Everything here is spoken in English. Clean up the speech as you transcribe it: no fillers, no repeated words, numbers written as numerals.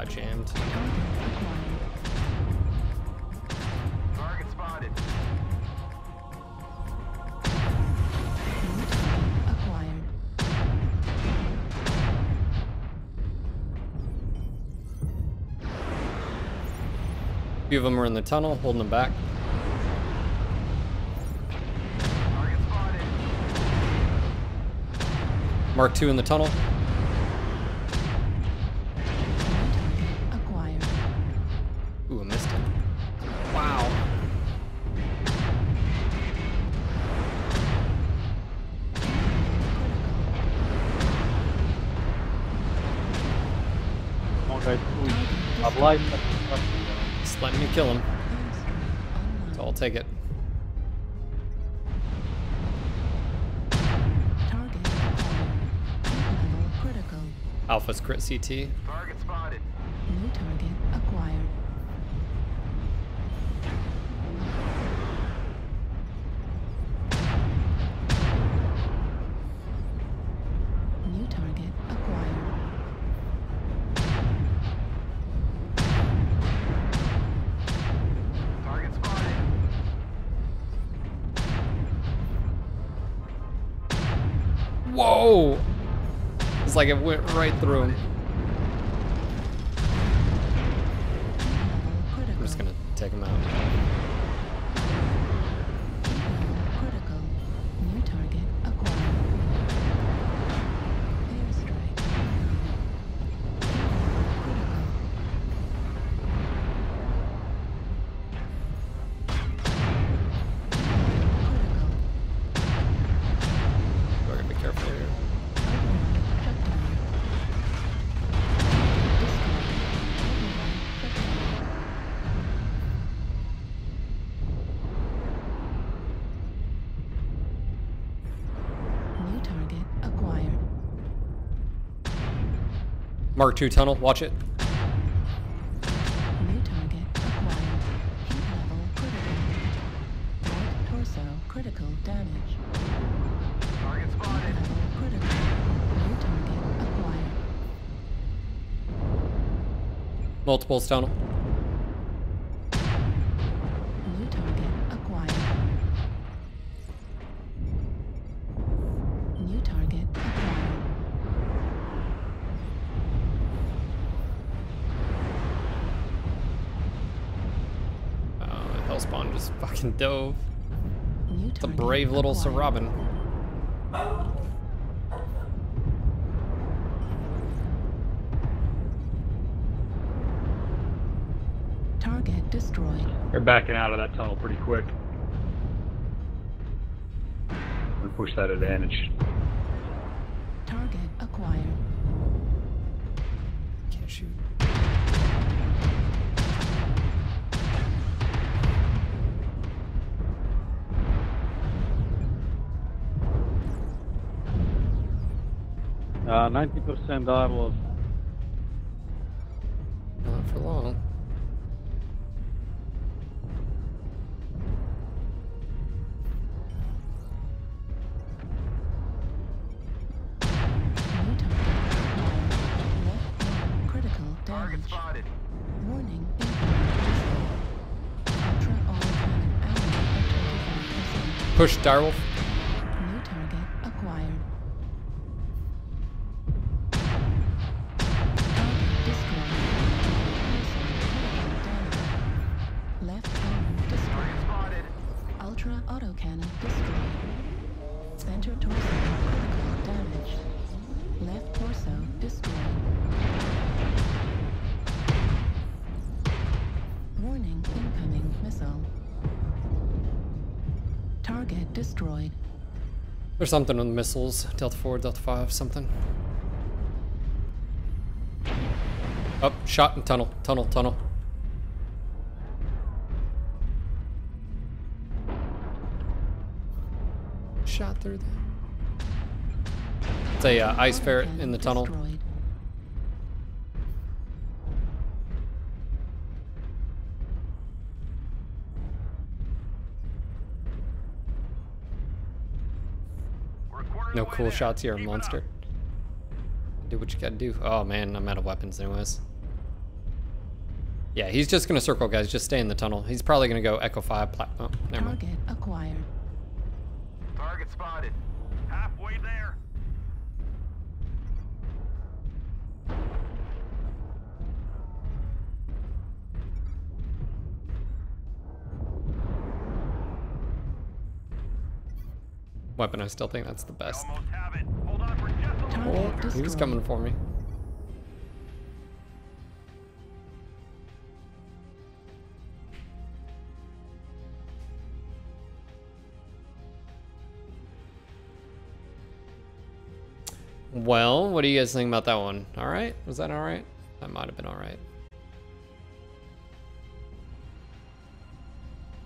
got jammed. Target spotted. Acquired. A few of them are in the tunnel, holding them back. Target spotted. Mark 2 in the tunnel. Acquired. Ooh, I missed it. Wow. Okay, I've lied. Just letting me kill him. So I'll take it. Target acquired. Level critical. Alpha's crit CT. Target spotted. New target acquired. New target acquired. Target spotted. Whoa! It's like it went right through him. Level critical. I'm just gonna take him out. Critical. New target acquired. Airstrike. Critical. Critical. We're gonna be careful here. New target acquired. Mark 2 tunnel, watch it. New target acquired. Heat level critical. Right torso critical damage. Target spotted. Level critical. New target acquired. Multiples tunnel. New target acquired. New target acquired. Oh, the Hellspawn just fucking dove. New It's a target brave little Sir acquired. Robin. Target destroyed. They're backing out of that tunnel pretty quick. We push that advantage. Target acquired. Can't shoot. Uh, 90% dialogue. Not for long. New target acquired. Left arm critical Target damage. spotted. Warning incoming missile. Ultra all-cannon ammo at 25%. Push Direwolf. New target acquired. Target destroyed. Missile critical damage. Left arm Target destroyed. spotted. Ultra autocannon destroyed. Center torso critical damage. Left torso destroyed. Warning incoming missile. Target destroyed. There's something with missiles. Delta 4, Delta 5, something. Up, shot in tunnel, tunnel, tunnel. Shot through there. It's a ice ferret in the tunnel. Destroyed. We're a quarter of No the way cool there. shots here, Keep it monster. up. Do what you gotta do. Oh man, I'm out of weapons anyways. Yeah, he's just gonna circle, guys. Just stay in the tunnel. He's probably gonna go Echo 5. Oh, never mind. Target acquired. Target spotted. Halfway there. Weapon, I still think that's the best. Almost have it. Hold on for just a little Oh, longer. Target he was destroyed. coming for me. Well, what do you guys think about that one? All right? Was that all right? That might have been all right.